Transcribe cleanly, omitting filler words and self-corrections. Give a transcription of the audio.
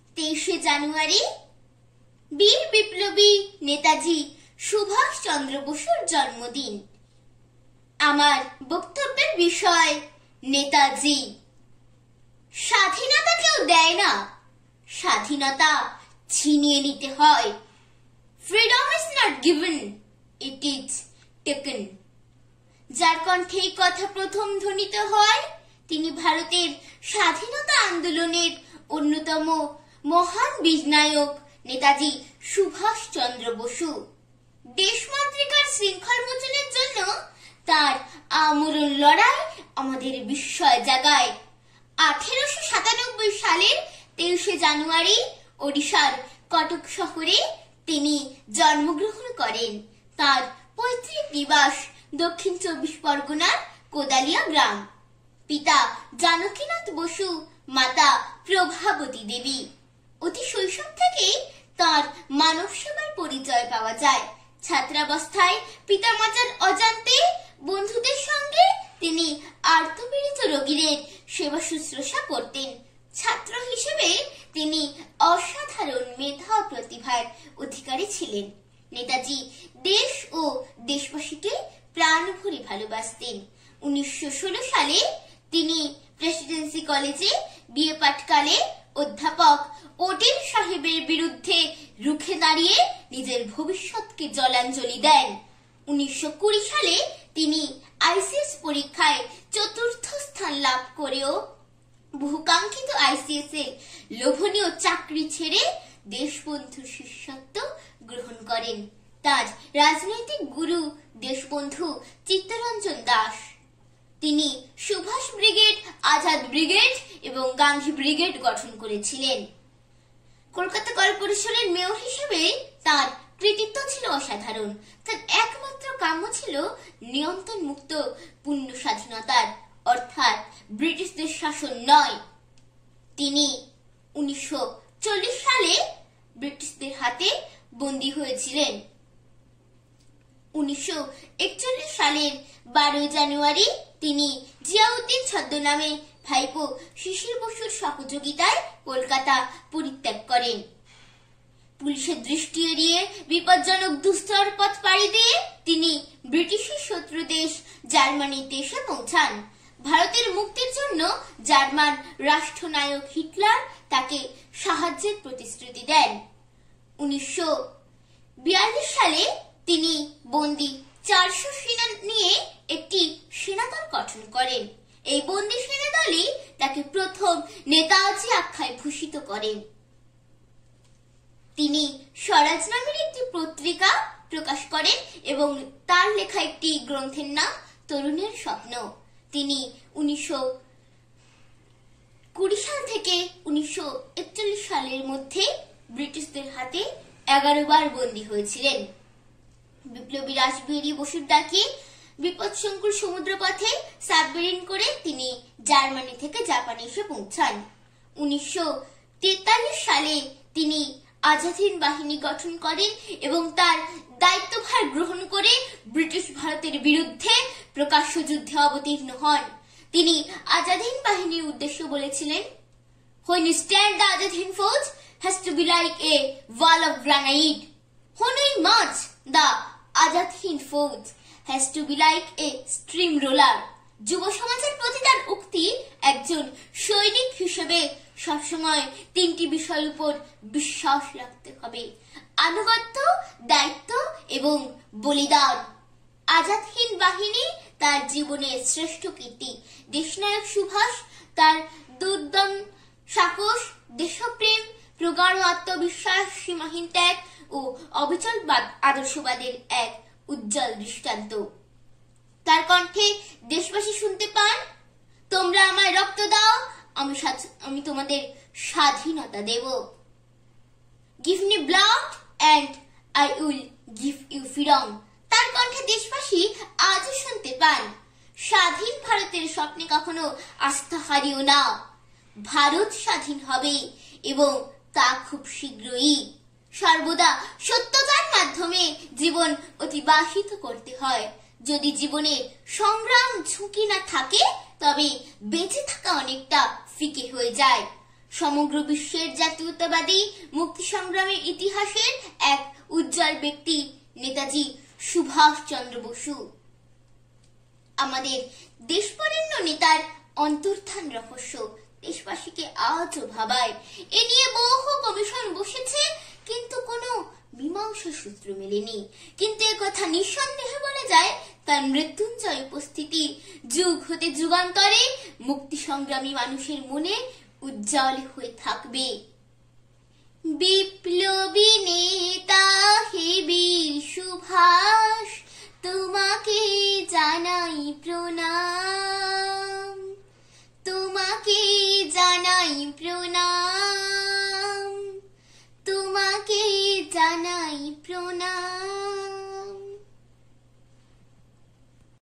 23শে জানুয়ারি বীর বিপ্লবী নেতাজি সুভাষ চন্দ্র বসুর জন্মদিন। আমার বক্তব্যের বিষয় নেতাজি। স্বাধীনতা কেউ দেয় না, স্বাধীনতা ছিনিয়ে নিতে হয়। Freedom is not given, it is taken. যার কণ্ঠে এই কথা প্রথম ধ্বনিত হয় তিনি ভারতের স্বাধীনতা আন্দোলনের অন্যতম মহান বীরনায়ক নেতাজি সুভাষ চন্দ্র বসু। দেশমাতৃকার শৃঙ্খল মোচনের জন্য তার আমরণ লড়াই আমাদের বিস্ময় জাগায়। 1897 সালের 23শে জানুয়ারি ওড়িশার কটক শহরে তিনি জন্মগ্রহণ করেন। তার পৈতৃক নিবাস দক্ষিণ 24 পরগনার কোদালিয়া গ্রাম। পিতা জানকীনাথ বসু, মাতা প্রভাবতী দেবী। অতি শৈশব থেকেই তার মানব সেবার পরিচয় পাওয়া যায়। ছাত্রাবস্থায় পিতামাতার অজান্তে বন্ধুদের সঙ্গে তিনি আর্তপীড়িত রোগীদের সেবা শুশ্রূষা করতেন। ছাত্র হিসেবে তিনি অসাধারণ মেধা ও প্রতিভার অধিকারী ছিলেন। নেতাজি দেশ ও দেশবাসীকে প্রাণ ভরে ভালোবাসতেন। 1916 সালে তিনি প্রেসিডেন্সি কলেজে বিএ পাঠকালে অধ্যাপক ওটেল সাহেবের বিরুদ্ধে রুখে দাঁড়িয়ে নিজের ভবিষ্যৎকে জলাঞ্জলি দেন। 1920 সালে তিনি আইসিএস পরীক্ষায় 4র্থ স্থান লাভ করেও বহুকাঙ্ক্ষিত আইসিএস এর লোভনীয় চাকরি ছেড়ে দেশবন্ধুর শিষ্যত্ব গ্রহণ করেন। তার রাজনৈতিক গুরু দেশবন্ধু চিত্তরঞ্জন দাস। তিনি সুভাষ ব্রিগেড, আজাদ ব্রিগেড এবং গান্ধী ব্রিগেড গঠন করেছিলেন। কলকাতা কর্পোরেশনের মেয়র হিসেবে তার কৃতিত্ব ছিল অসাধারণ। তার একমাত্র কাম্য ছিল নিয়ন্ত্রণ মুক্ত পূর্ণ স্বাধীনতার, অর্থাৎ ব্রিটিশদের শাসন নয়। তিনি 1940 সালে ব্রিটিশদের হাতে বন্দী হয়েছিলেন। 1941 সালের 12 জানুয়ারি তিনি জিয়াউদ্দিন ছদ্মনামে ভাইপো শিশির বসুর সহযোগিতায় কলকাতা পরিত্যাগ করেন। পুলিশের দৃষ্টি এড়িয়ে বিপজ্জনক দুস্তর পথ পাড়ি দিয়ে তিনি ব্রিটিশের শত্রু দেশ জার্মানিতে এসে পৌঁছান। ভারতের মুক্তির জন্য জার্মান রাষ্ট্রনায়ক হিটলার তাকে সাহায্যের প্রতিশ্রুতি দেন। 1942 সালে তিনি বন্দী 400 সেনা নিয়ে একটি সেনাদল গঠন করেন। এই বন্দী সেনাদলই তাকে প্রথম নেতাজি আখ্যায় ভূষিত করেন। তিনি স্বরাজ নামের একটি পত্রিকা প্রকাশ করেন এবং তার লেখা একটি গ্রন্থের নাম তরুণের স্বপ্ন। তিনি 1920 সাল থেকে 1941 সালের মধ্যে ব্রিটিশদের হাতে 11 বার বন্দী হয়েছিলেন। বিপ্লবী রাসবিহারী বসুর ডাকে বিপদসংকুল সমুদ্রপথে সাবমেরিন করে তিনি জার্মানি থেকে জাপানে এসে পৌঁছান। 1943 সালে তিনি আজাদ হিন্দ বাহিনী গঠন করেন এবং তার দায়িত্বভার গ্রহণ করে ব্রিটিশ ভারতের বিরুদ্ধে প্রকাশ্য যুদ্ধে অবতীর্ণ হন। তিনি আজাদ হিন্দ বাহিনীর উদ্দেশ্যে বলেছিলেন, "When you stand, the Azad Hind Fauj has to be like a wall of granite. When we march, the Azad Hind Fauj has to be like a steamroller." যুব সমাজের প্রতি তার উক্তি, একজন সৈনিক হিসেবে সবসময় 3টি বিষয়ের উপর বিশ্বাস রাখতে হবে: আনুগত্য, দায়িত্ব এবং বলিদান। আজাদ হিন্দ বাহিনী তার জীবনের শ্রেষ্ঠ কীর্তি। দেশনায়ক সুভাষ তার দুর্দম সাহস, দেশপ্রেম, প্রগাঢ় আত্মবিশ্বাস, সীমাহীন ত্যাগ ও অবিচল আদর্শবাদের এক উজ্জ্বল দৃষ্টান্ত। তার কণ্ঠে দেশবাসী শুনতে পান, "তোমরা আমায় রক্ত দাও, আমি তোমাদের স্বাধীনতা দেব। Give me blood and I will give you freedom." তার কণ্ঠে দেশবাসী আজও শুনতে পান, "স্বাধীন ভারতের স্বপ্নে কখনো আস্থা হারিও না। ভারত স্বাধীন হবে এবং তা খুব শীঘ্রই। সর্বদা সত্যতার মাধ্যমে জীবন অতিবাহিত করতে হয়। যদি জীবনে সংগ্রাম ঝুঁকি না থাকে তবে বেঁচে থাকা অনেকটা ফিকে হয়ে যায়। সমগ্র বিশ্বের জাতীয়তাবাদী মুক্তি সংগ্রামের ইতিহাসের এক উজ্জ্বল ব্যক্তি নেতাজি সুভাষ চন্দ্র বসু। আমাদের দেশবরেণ্য নেতার অন্তর্ধান রহস্য দেশবাসীকে আজও ভাবায়। এ নিয়ে বহু কমিশন বসেছে, কিন্তু কোনো মীমাংসা সূত্র মেলেনি। কিন্তু একথা নিঃসন্দেহে বলা যায়, তার মৃত্যুঞ্জয় উপস্থিতি যুগ হতে যুগান্তরে মুক্তি সংগ্রামী মানুষের মনে উজ্জ্বল হয়ে থাকবে। বিপ্লবী নেতা হে বীর সুভাষ, তোমাকে জানাই প্রণাম।